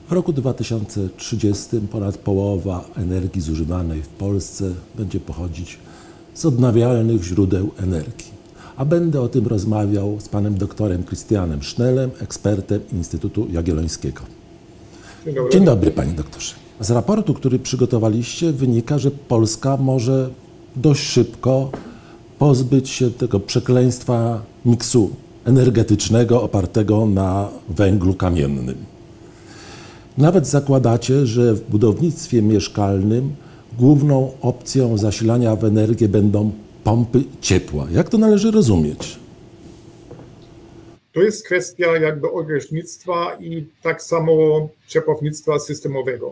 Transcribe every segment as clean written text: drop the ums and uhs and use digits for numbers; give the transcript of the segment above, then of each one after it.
W roku 2030 ponad połowa energii zużywanej w Polsce będzie pochodzić z odnawialnych źródeł energii. A będę o tym rozmawiał z panem doktorem Christianem Schnellem, ekspertem Instytutu Jagiellońskiego. Dzień dobry. Dzień dobry, panie doktorze. Z raportu, który przygotowaliście, wynika, że Polska może dość szybko pozbyć się tego przekleństwa miksu energetycznego opartego na węglu kamiennym. Nawet zakładacie, że w budownictwie mieszkalnym główną opcją zasilania w energię będą pompy ciepła. Jak to należy rozumieć? To jest kwestia jakby ogrzewnictwa i tak samo ciepłownictwa systemowego.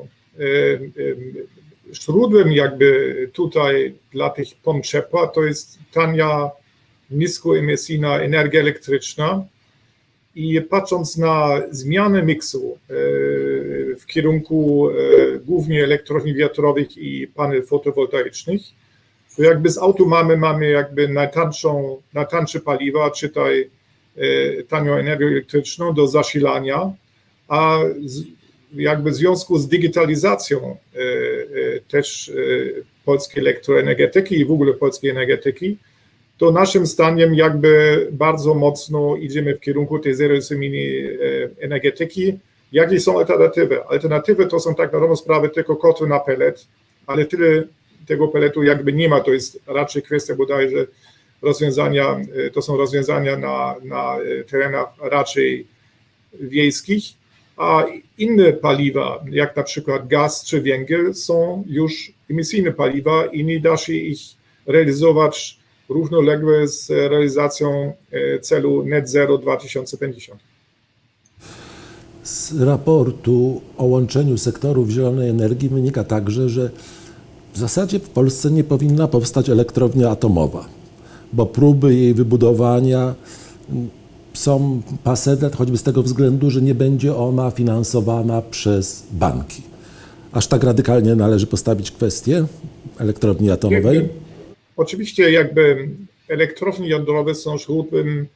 Źródłem jakby tutaj dla tych pomp ciepła to jest tania, niskoemisyjna energia elektryczna i patrząc na zmianę miksu w kierunku głównie elektrowni wiatrowych i paneli fotowoltaicznych, to jakby z automatu mamy jakby najtańsze paliwa, czytaj tanią energię elektryczną do zasilania, a jakby w związku z digitalizacją też polskiej elektroenergetyki i w ogóle polskiej energetyki, to naszym zdaniem jakby bardzo mocno idziemy w kierunku tej zeroemisyjnej energetyki. Jakie są alternatywy? Alternatywy to są tak na dobrą sprawę tylko kotły na pelet, ale tyle tego peletu jakby nie ma, to jest raczej kwestia bodajże rozwiązania, to są rozwiązania na terenach raczej wiejskich, a inne paliwa, jak na przykład gaz czy węgiel, są już emisyjne paliwa i nie da się ich realizować równolegle z realizacją celu Net Zero 2050. Z raportu o łączeniu sektorów zielonej energii wynika także, że w zasadzie w Polsce nie powinna powstać elektrownia atomowa, bo próby jej wybudowania są passé, choćby z tego względu, że nie będzie ona finansowana przez banki. Aż tak radykalnie należy postawić kwestię elektrowni atomowej? Oczywiście jakby elektrownie jądrowe są źródłem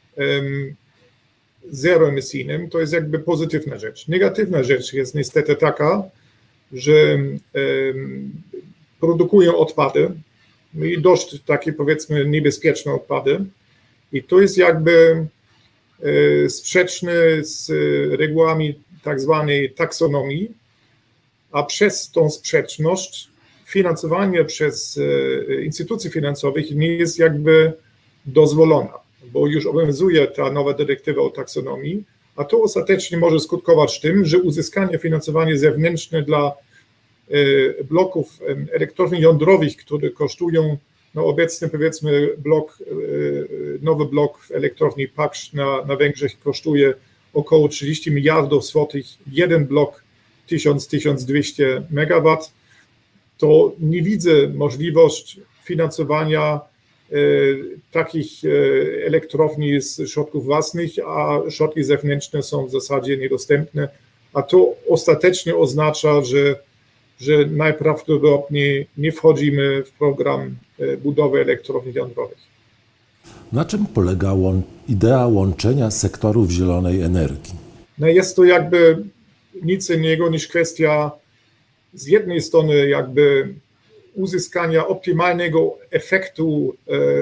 zeroemisyjnym, to jest jakby pozytywna rzecz. Negatywna rzecz jest niestety taka, że produkują odpady i dość takie powiedzmy niebezpieczne odpady i to jest jakby sprzeczne z regułami tak zwanej taksonomii, a przez tą sprzeczność finansowanie przez instytucje finansowe nie jest jakby dozwolona, bo już obowiązuje ta nowa dyrektywa o taksonomii, a to ostatecznie może skutkować tym, że uzyskanie finansowania zewnętrzne dla bloków elektrowni jądrowych, które kosztują, no obecnie powiedzmy nowy blok w elektrowni Paksz na Węgrzech kosztuje około 30 miliardów złotych, jeden blok 1000-1200 MW, to nie widzę możliwości finansowania takich elektrowni z środków własnych, a środki zewnętrzne są w zasadzie niedostępne, a to ostatecznie oznacza, że najprawdopodobniej nie wchodzimy w program budowy elektrowni jądrowych. Na czym polega idea łączenia sektorów zielonej energii? No jest to jakby nic innego niż kwestia z jednej strony jakby uzyskania optymalnego efektu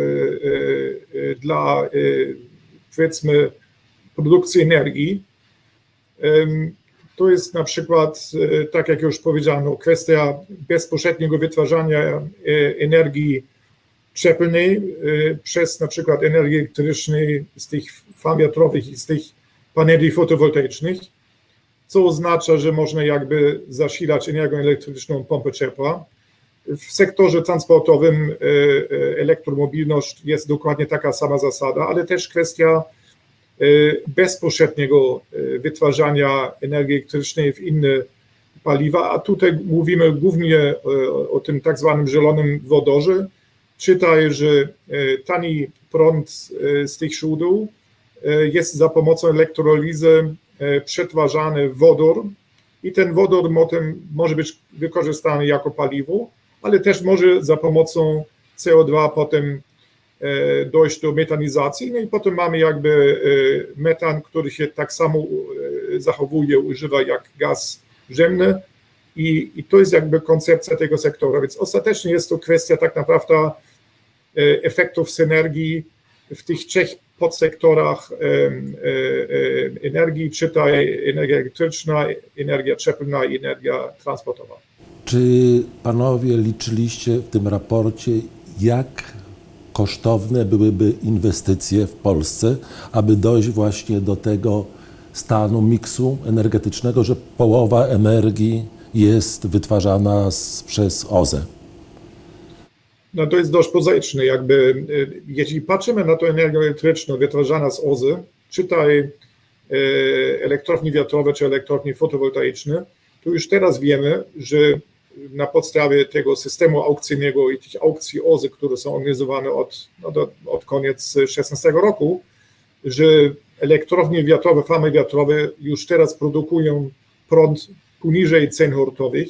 dla powiedzmy produkcji energii. To jest na przykład, tak jak już powiedziano, kwestia bezpośredniego wytwarzania energii cieplnej przez na przykład energię elektryczną z tych farm wiatrowych i z tych paneli fotowoltaicznych, co oznacza, że można jakby zasilać energią elektryczną pompę ciepła. W sektorze transportowym elektromobilność jest dokładnie taka sama zasada, ale też kwestia bezpośredniego wytwarzania energii elektrycznej w inne paliwa, a tutaj mówimy głównie o tym tak zwanym zielonym wodorze. Czytaj, że tani prąd z tych źródeł jest za pomocą elektrolizy przetwarzany w wodór i ten wodór potem może być wykorzystany jako paliwo, ale też może za pomocą CO2 potem dojść do metanizacji, no i potem mamy jakby metan, który się tak samo zachowuje, używa jak gaz ziemny i to jest jakby koncepcja tego sektora, więc ostatecznie jest to kwestia tak naprawdę efektów synergii w tych trzech podsektorach energii, czytaj energia elektryczna, energia cieplna i energia transportowa. Czy panowie liczyliście w tym raporcie, jak kosztowne byłyby inwestycje w Polsce, aby dojść właśnie do tego stanu miksu energetycznego, że połowa energii jest wytwarzana przez OZE? No to jest dość prozaiczne, jakby jeśli patrzymy na tę energię elektryczną wytwarzana z OZE, czytaj elektrownie wiatrowe czy elektrownie fotowoltaiczne, to już teraz wiemy, że na podstawie tego systemu aukcyjnego i tych aukcji OZE, które są organizowane od koniec 2016 roku, że elektrownie wiatrowe, farmy wiatrowe już teraz produkują prąd poniżej cen hurtowych,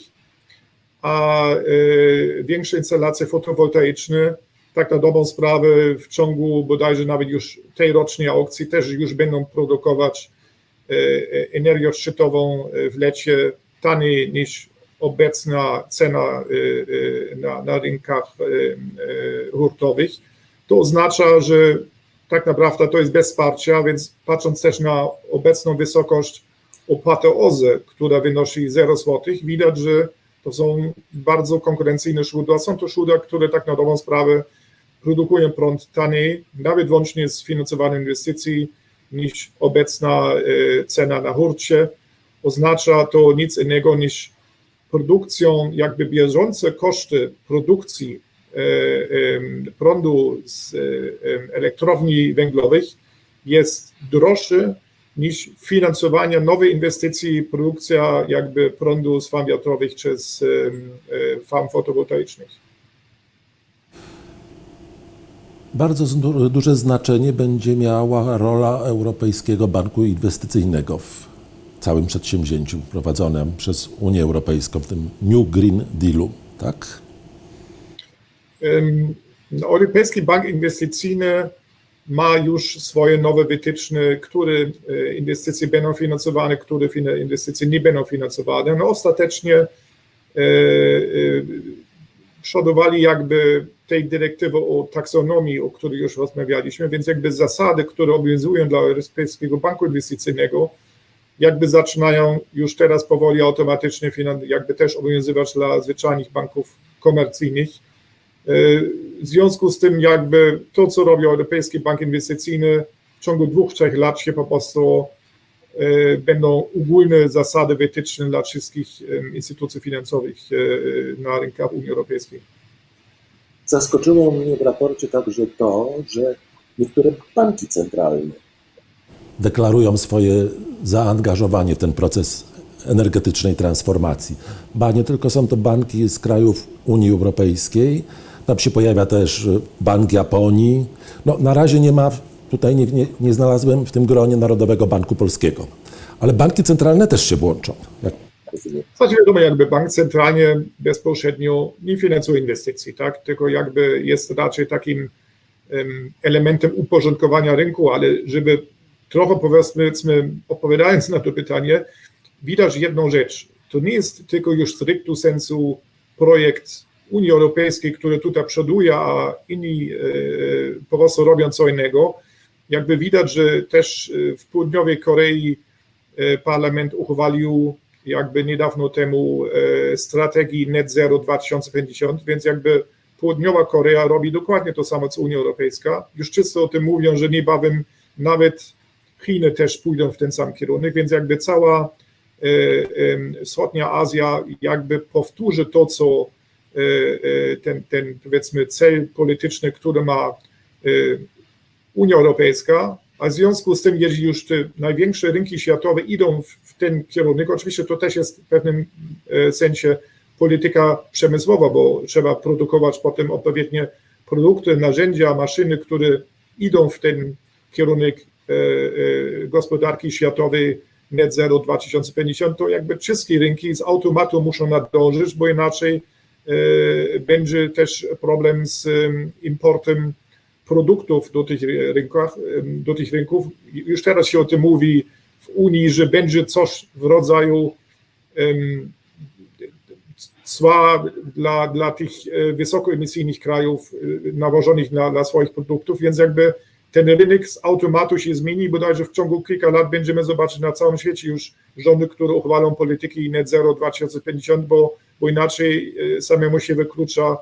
a większe instalacje fotowoltaiczne, tak na dobrą sprawę w ciągu bodajże nawet już tej rocznej aukcji też już będą produkować energię szczytową w lecie taniej niż obecna cena na rynkach hurtowych. To oznacza, że tak naprawdę to jest bez wsparcia, więc patrząc też na obecną wysokość opłaty OZE, która wynosi 0 zł, widać, że to są bardzo konkurencyjne źródła. Są to źródła, które tak na dobrą sprawę produkują prąd taniej, nawet łącznie z finansowaniem inwestycji, niż obecna cena na hurcie. Oznacza to nic innego niż produkcją, jakby bieżące koszty produkcji prądu z elektrowni węglowych jest droższy niż finansowanie nowej inwestycji, produkcja jakby prądu z farm wiatrowych czy z farm fotowoltaicznych. Bardzo duże znaczenie będzie miała rola Europejskiego Banku Inwestycyjnego w całym przedsięwzięciu prowadzonym przez Unię Europejską, w tym New Green Dealu, tak? Europejski Bank Inwestycyjny ma już swoje nowe wytyczne, które inwestycje będą finansowane, które inwestycje nie będą finansowane. No ostatecznie przodowali jakby tej dyrektywy o taksonomii, o której już rozmawialiśmy, więc jakby zasady, które obowiązują dla Europejskiego Banku Inwestycyjnego, jakby zaczynają już teraz powoli automatycznie jakby też obowiązywać dla zwyczajnych banków komercyjnych. W związku z tym jakby to, co robi Europejski Bank Inwestycyjny, w ciągu 2-3 lat się po prostu będą ogólne zasady wytyczne dla wszystkich instytucji finansowych na rynkach Unii Europejskiej. Zaskoczyło mnie w raporcie także to, że niektóre banki centralne deklarują swoje zaangażowanie w ten proces energetycznej transformacji. Ba nie tylko są to banki z krajów Unii Europejskiej, tam się pojawia też Bank Japonii. No, na razie nie ma, tutaj nie znalazłem w tym gronie Narodowego Banku Polskiego, ale banki centralne też się włączą. Znaczy wiadomo, jakby bank centralnie bezpośrednio nie finansuje inwestycji, tak? Tylko jakby jest raczej takim elementem uporządkowania rynku, ale żeby trochę powiedzmy, odpowiadając na to pytanie, widać jedną rzecz. To nie jest tylko już stricte sensu projekt Unii Europejskiej, który tutaj przoduje, a inni po prostu robią co innego. Jakby widać, że też w Południowej Korei parlament uchwalił jakby niedawno temu strategii Net Zero 2050, więc jakby Południowa Korea robi dokładnie to samo co Unia Europejska. Już wszyscy o tym mówią, że niebawem nawet Chiny też pójdą w ten sam kierunek, więc jakby cała wschodnia Azja jakby powtórzy to, co ten powiedzmy cel polityczny, który ma Unia Europejska, a w związku z tym, jeżeli już te największe rynki światowe idą w ten kierunek, oczywiście to też jest w pewnym sensie polityka przemysłowa, bo trzeba produkować potem odpowiednie produkty, narzędzia, maszyny, które idą w ten kierunek gospodarki światowej Net Zero 2050, to jakby wszystkie rynki z automatu muszą nadążyć, bo inaczej będzie też problem z importem produktów do tych rynków. Już teraz się o tym mówi w Unii, że będzie coś w rodzaju cła dla tych wysokoemisyjnych krajów nałożonych na swoich produktów, więc jakby ten rynek z automatu się zmieni, bodajże w ciągu kilka lat będziemy zobaczyć na całym świecie już rządy, które uchwalą polityki net zero 2050, bo inaczej samemu się wyklucza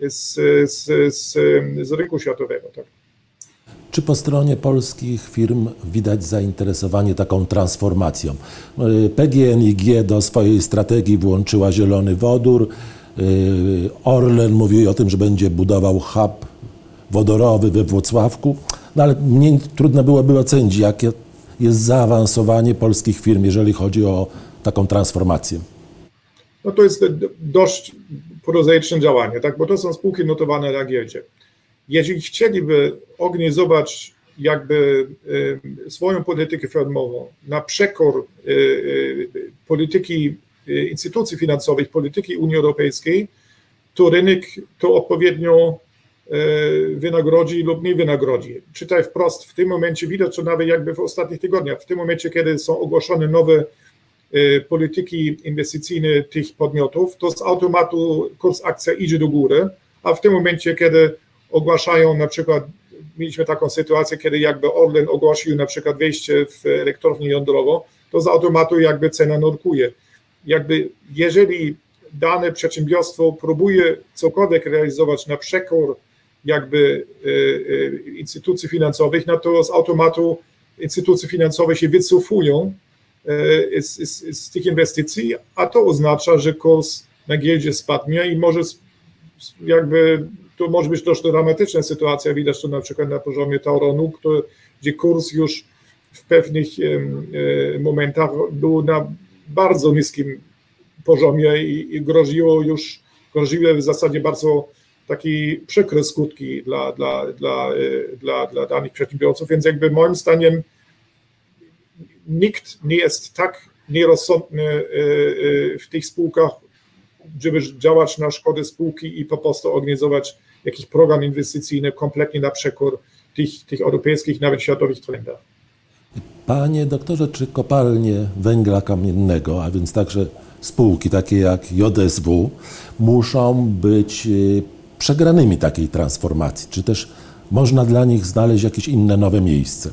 z rynku światowego. Tak. Czy po stronie polskich firm widać zainteresowanie taką transformacją? PGNiG do swojej strategii włączyła zielony wodór. Orlen mówi o tym, że będzie budował hub wodorowy we Włocławku. No ale mnie trudno byłoby ocenić, jakie jest zaawansowanie polskich firm, jeżeli chodzi o taką transformację. No to jest dość prozaiczne działanie, tak? Bo to są spółki notowane na giełdzie. Jeżeli chcieliby organizować jakby swoją politykę firmową na przekór polityki instytucji finansowych, polityki Unii Europejskiej, to rynek to odpowiednio wynagrodzi lub nie wynagrodzi. Czytaj wprost, w tym momencie widać to nawet jakby w ostatnich tygodniach, w tym momencie, kiedy są ogłoszone nowe polityki inwestycyjne tych podmiotów, to z automatu kurs akcji idzie do góry, a w tym momencie, kiedy ogłaszają na przykład, mieliśmy taką sytuację, kiedy jakby Orlen ogłosił na przykład wejście w elektrownię jądrową, to z automatu jakby cena nurkuje. Jakby jeżeli dane przedsiębiorstwo próbuje cokolwiek realizować na przekór jakby instytucji finansowych, no to z automatu instytucje finansowe się wycofują z tych inwestycji, a to oznacza, że kurs na giełdzie spadnie i może jakby to może być dość dramatyczna sytuacja, widać to na przykład na poziomie Tauronu, gdzie kurs już w pewnych momentach był na bardzo niskim poziomie i groziły w zasadzie bardzo takie przykre skutki dla danych przedsiębiorców, więc jakby moim zdaniem nikt nie jest tak nierozsądny w tych spółkach, żeby działać na szkodę spółki i po prostu organizować jakiś program inwestycyjny kompletnie na przekór tych europejskich, nawet światowych trendach. Panie doktorze, czy kopalnie węgla kamiennego, a więc także spółki takie jak JSW, muszą być przegranymi takiej transformacji? Czy też można dla nich znaleźć jakieś inne nowe miejsce?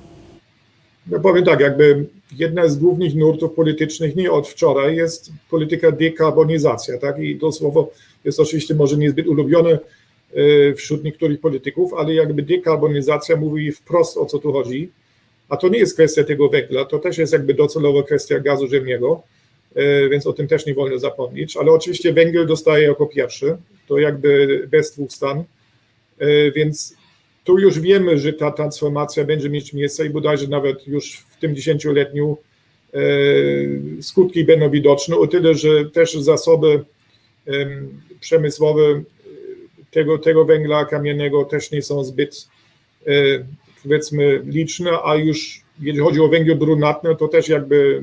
No powiem tak, jakby jedna z głównych nurtów politycznych nie od wczoraj jest polityka dekarbonizacja, tak? I to słowo jest oczywiście może niezbyt ulubione wśród niektórych polityków, ale jakby dekarbonizacja mówi wprost, o co tu chodzi, a to nie jest kwestia tego węgla, to też jest jakby docelowo kwestia gazu ziemnego, więc o tym też nie wolno zapomnieć, ale oczywiście węgiel dostaje jako pierwszy, to jakby bez dwóch stron, więc tu już wiemy, że ta transformacja będzie mieć miejsce i bodajże nawet już w tym 10-letniu skutki będą widoczne, o tyle, że też zasoby przemysłowe tego węgla kamiennego też nie są zbyt powiedzmy liczne, a już jeżeli chodzi o węgiel brunatny, to też jakby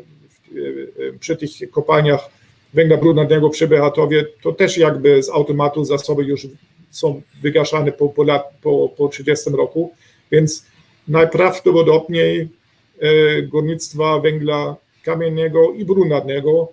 przy tych kopalniach węgla brunatnego przy Bełchatowie, to też jakby z automatu zasoby już są wygaszane po 30 roku, więc najprawdopodobniej górnictwa węgla kamiennego i brunatnego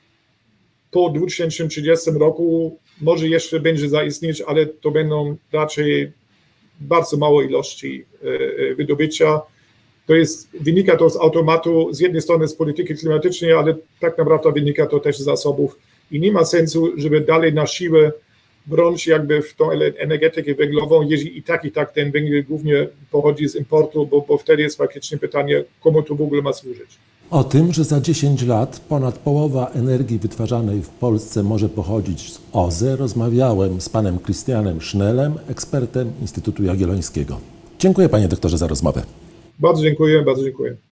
po 2030 roku może jeszcze będzie zaistnieć, ale to będą raczej bardzo małe ilości wydobycia. Wynika to z automatu, z jednej strony z polityki klimatycznej, ale tak naprawdę wynika to też z zasobów i nie ma sensu, żeby dalej na siłę brnąć jakby w tą energetykę węglową, jeżeli i tak ten węgiel głównie pochodzi z importu, bo wtedy jest faktycznie pytanie, komu to w ogóle ma służyć. O tym, że za 10 lat ponad połowa energii wytwarzanej w Polsce może pochodzić z OZE, rozmawiałem z panem Christianem Schnellem, ekspertem Instytutu Jagiellońskiego. Dziękuję panie doktorze za rozmowę. Bardzo dziękuję, bardzo dziękuję.